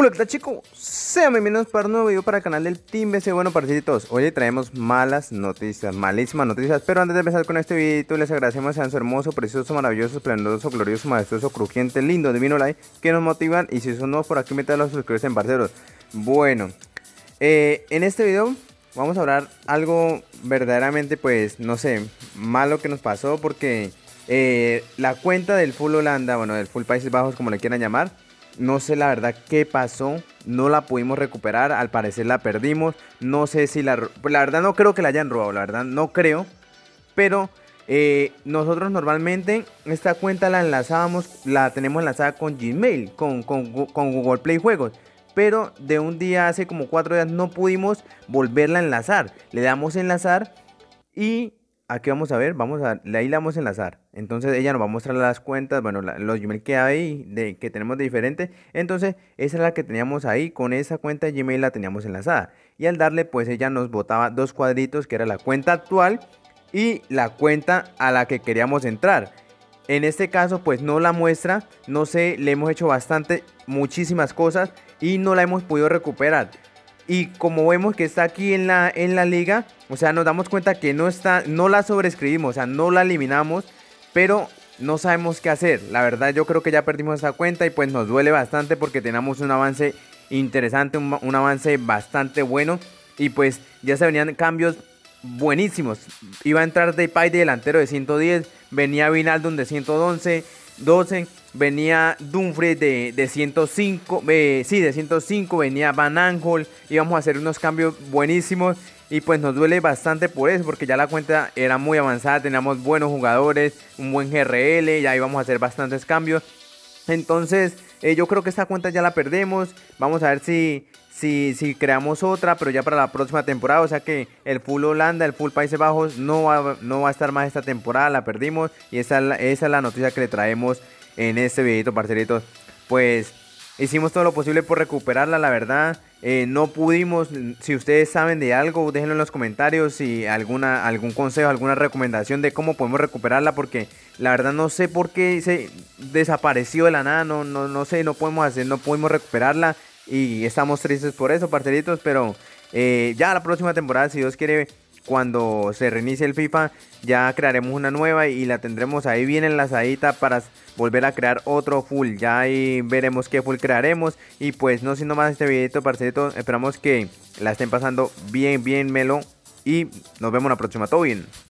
Hola, ¿qué tal, chicos? Sean bienvenidos para un nuevo video para el canal del Team BC. Bueno, parceritos, hoy le traemos malas noticias, malísimas noticias. Pero antes de empezar con este video, les agradecemos sean su hermoso, precioso, maravilloso, esplendoroso, glorioso, majestuoso, crujiente, lindo, divino like que nos motivan. Y si son nuevos por aquí, metan los suscribirse en parceros. Bueno, en este video vamos a hablar algo verdaderamente, pues, no sé, malo que nos pasó. Porque la cuenta del Full Holanda, bueno, del Full Países Bajos, como le quieran llamar, no sé la verdad qué pasó, no la pudimos recuperar, al parecer la perdimos, no sé si pues la verdad no creo que la hayan robado, la verdad no creo, pero nosotros normalmente esta cuenta la enlazábamos, la tenemos enlazada con Gmail, con Google Play Juegos, pero de un día hace como 4 días no pudimos volverla a enlazar, le damos enlazar y aquí vamos a ver, ahí la vamos a enlazar. Entonces ella nos va a mostrar las cuentas, bueno, los Gmail que hay, que tenemos de diferente. Entonces esa es la que teníamos ahí, con esa cuenta de Gmail la teníamos enlazada. Y al darle, pues ella nos botaba dos cuadritos, que era la cuenta actual y la cuenta a la que queríamos entrar. En este caso, pues no la muestra, no sé, le hemos hecho muchísimas cosas y no la hemos podido recuperar. Y como vemos que está aquí en la liga, o sea, nos damos cuenta que no está, no la sobreescribimos, o sea, no la eliminamos, pero no sabemos qué hacer. La verdad, yo creo que ya perdimos esa cuenta y pues nos duele bastante porque teníamos un avance interesante, un avance bastante bueno. Y pues ya se venían cambios buenísimos. Iba a entrar Depay de delantero de 110, venía Wijnaldum de 111, 12, venía Dumfries de 105, sí, de 105, venía Van Aanholt, íbamos a hacer unos cambios buenísimos y pues nos duele bastante por eso, porque ya la cuenta era muy avanzada, teníamos buenos jugadores, un buen GRL, ya íbamos a hacer bastantes cambios. Entonces yo creo que esta cuenta ya la perdemos. Vamos a ver si creamos otra, pero ya para la próxima temporada. O sea que el Full Holanda, el Full Países Bajos no va a estar más esta temporada. La perdimos y esa es la noticia que le traemos en este videito, parceritos. Pues hicimos todo lo posible por recuperarla, la verdad. No pudimos. Si ustedes saben de algo, déjenlo en los comentarios. Si algún consejo, alguna recomendación de cómo podemos recuperarla, porque la verdad no sé por qué se desapareció de la nada. No sé, no pudimos recuperarla y estamos tristes por eso, parceritos. Pero ya la próxima temporada, si Dios quiere, cuando se reinicie el FIFA, ya crearemos una nueva y la tendremos ahí bien enlazadita para volver a crear otro full. Ya ahí veremos qué full crearemos. Y pues no siendo más este videito, parceritos, esperamos que la estén pasando bien melo y nos vemos la próxima. Todo bien.